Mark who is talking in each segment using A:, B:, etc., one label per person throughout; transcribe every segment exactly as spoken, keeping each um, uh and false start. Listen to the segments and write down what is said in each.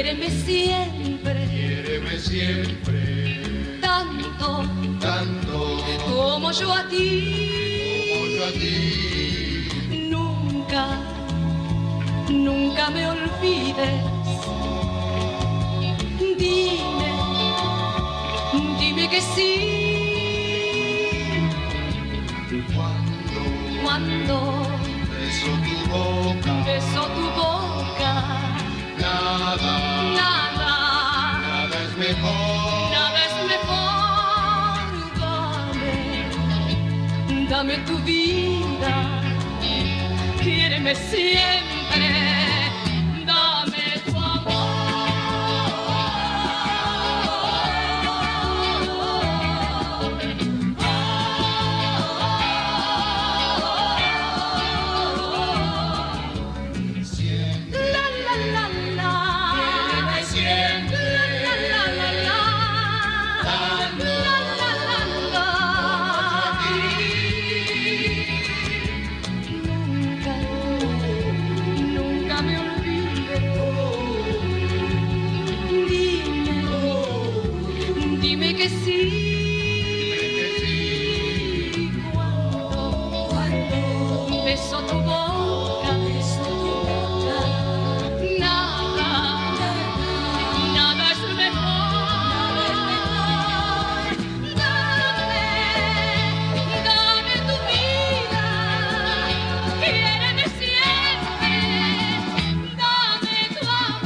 A: Quiéreme siempre,
B: quiéreme siempre,
A: tanto,
B: tanto
A: como yo a ti,
B: como yo a ti.
A: nunca, nunca me olvides. Dime, dime que sí.
B: Cuando,
A: Cuando
B: beso tu boca,
A: beso tu boca,
B: nada,
A: nada,
B: nada es mejor.
A: nada es mejor. Dame, dame tu vida, quiéreme siempre. Dame tu amor.
B: Siempre,
A: La la la la.
B: quiéreme siempre,
A: La la la la.
B: tanto
A: La la la la. Nunca, nunca me olvides. Dime, dime que sí. Cuando, cuando beso tu boca, beso tu boca, nada, nada es mejor. Dame, dame tu vida, quiéreme siempre, dame tu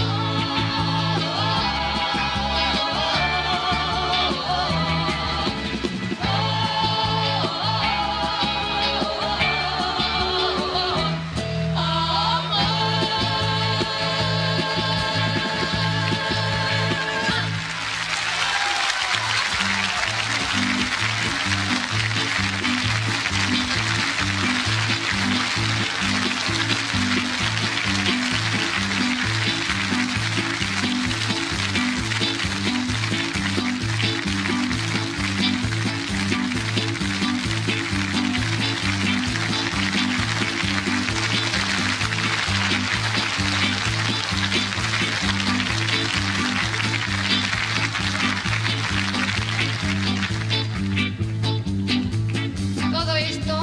A: Todo esto,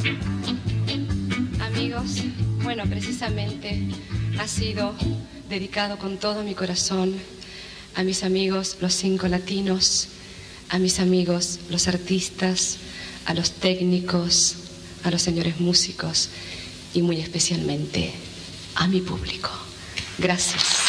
A: amigos, bueno, precisamente ha sido dedicado con todo mi corazón a mis amigos los cinco latinos, a mis amigos los artistas, a los técnicos, a los señores músicos y muy especialmente a mi público. Gracias.